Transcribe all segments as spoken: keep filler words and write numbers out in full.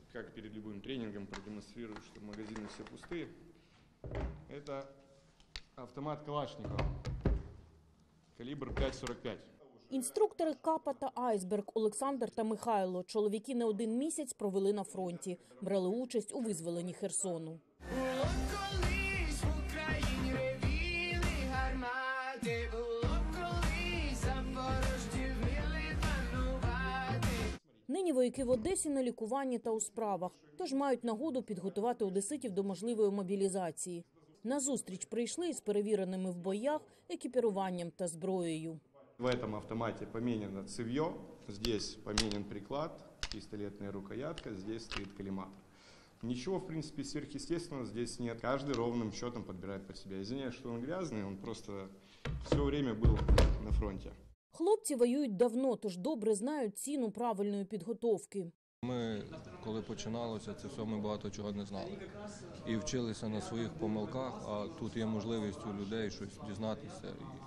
как перед любым тренингом, продемонстрирую, что магазины все пустые. Это автомат Калашникова, калібр п'ять сорок п'ять. Інструктори Капа та Айсберг Олександр та Михайло. Чоловіки не один місяць провели на фронті. Брали участь у визволенні Херсону. Нині вояки в Одесі на лікуванні та у справах, тож мають нагоду підготувати одеситів до можливої мобілізації. На зустріч прийшли із перевіреними в боях екіпіруванням та зброєю. В этом автомате поменено цевье, здесь поменен приклад, пистолетная рукоятка, здесь стоит коллиматор. Ничего, в принципе, сверхъестественного здесь нет. Каждый ровным счетом подбирает под себя. Извиняюсь, что он грязный, он просто все время был на фронте. Хлопці воюють давно, тож добре знають ціну правильної підготовки. Ми, коли починалося, це все, ми багато чого не знали. І вчилися на своїх помилках, а тут є можливість у людей щось дізнатися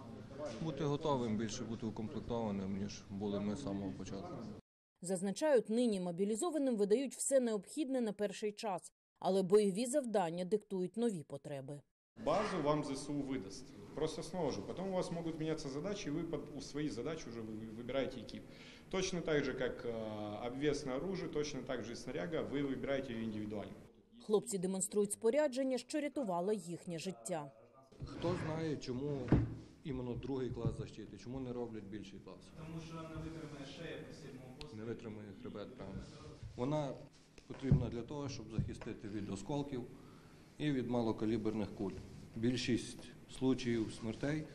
і бути готовим, більше бути укомплектованим, ніж були ми з самого початку. Зазначають, нині мобілізованим видають все необхідне на перший час, але бойові завдання диктують нові потреби. Базу вам ЗСУ выдаст, просто снова же. Потом у вас могут меняться задачи, и вы под у свои задачи уже выбираете экип. Точно так же, как э, обвес на оружие, точно так же и снаряга, вы выбираете ее индивидуально. Хлопці демонструють спорядження, що рятувало їхнє життя. Хто знає, чому іменно другий клас защити, чому не роблять більший клас? Тому що не витримає шея посильного посту. Не витримає хребет, правильно. Вона потрібна для того, щоб захистити від осколків і від малокаліберних куль. Більшість случаїв смертей,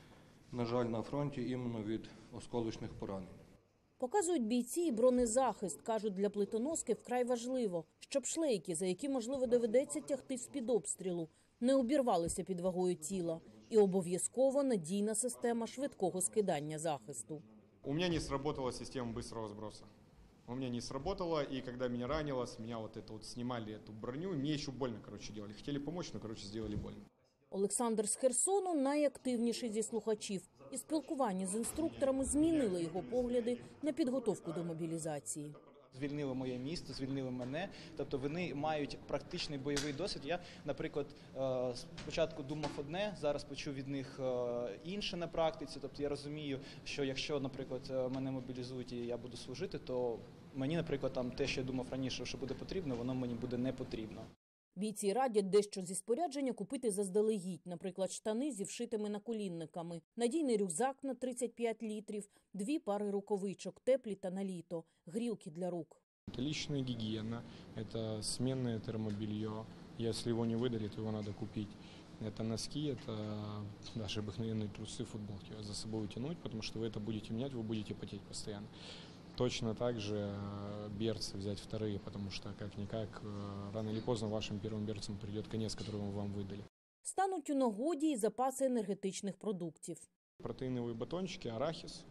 на жаль, на фронті іменно від осколочних поранень. Показують бійці і бронезахист. Кажуть, для плитоноски вкрай важливо, щоб шлейки, за які, можливо, доведеться тягти з-під обстрілу, не обірвалися під вагою тіла. І обов'язково надійна система швидкого скидання захисту. У меня не сработала система быстрого сброса. У меня не сработало, и когда меня ранило, с меня вот это вот снимали эту броню, мне еще больно, короче, делали. Хотели помочь, но, короче, сделали больно. Олександр з Херсону найактивніший зі слухачів. І спілкування з інструкторами змінили його погляди на підготовку до мобілізації. Звільнили моє місто, звільнили мене, тобто вони мають практичний бойовий досвід. Я, наприклад, спочатку думав одне, зараз почув від них інше на практиці, тобто я розумію, що якщо, наприклад, мене мобілізують і я буду служити, то мені, наприклад, там те, що я думав раніше, що буде потрібно, воно мені буде не потрібно. Бійці радять дещо зі спорядження купити заздалегідь, наприклад, штани зі вшитими наколінниками, надійний рюкзак на тридцять п'ять літрів, дві пари рукавичок, теплі та на літо, грілки для рук. Это личная гигиена, это сменное термобелье. Если его не выдали, то его надо купить. Это носки, это даже обыкновенные трусы, футболки за собой утянуть, потому что вы это будете менять, вы будете потеть постоянно. Точно так же берцы взять вторые, потому что как-никак рано или поздно вашим первым берцам придет конец, которого вам выдали. Стануть у нагоді і запаси енергетичних продуктів. Протеиновые батончики, арахис,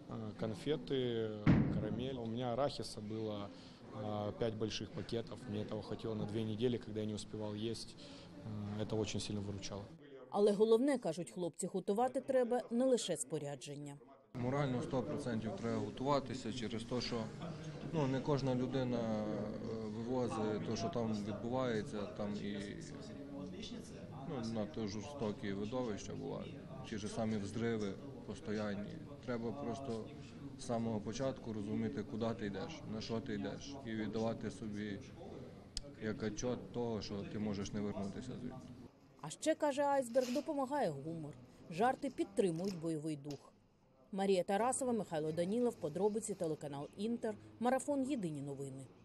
конфеты, карамель. У меня арахиса было пять больших пакетов. Мне этого хватило на две недели, когда я не успевал есть. Это очень сильно выручало. Але головне, кажуть хлопці, готувати треба не лише спорядження. Морально сто відсотків треба готуватися через те, що ну, не кожна людина вивозить те, що там відбувається, там і ну, надто жорстокі видовища бувають. Ті ж самі взриви постоянні. Треба просто з самого початку розуміти, куди ти йдеш, на що ти йдеш, і віддавати собі як отчет того, що ти можеш не вернутися звідти. А ще, каже Айсберг, допомагає гумор. Жарти підтримують бойовий дух. Марія Тарасова, Михайло Данілов, подробиці, телеканал Інтер, марафон «Єдині новини».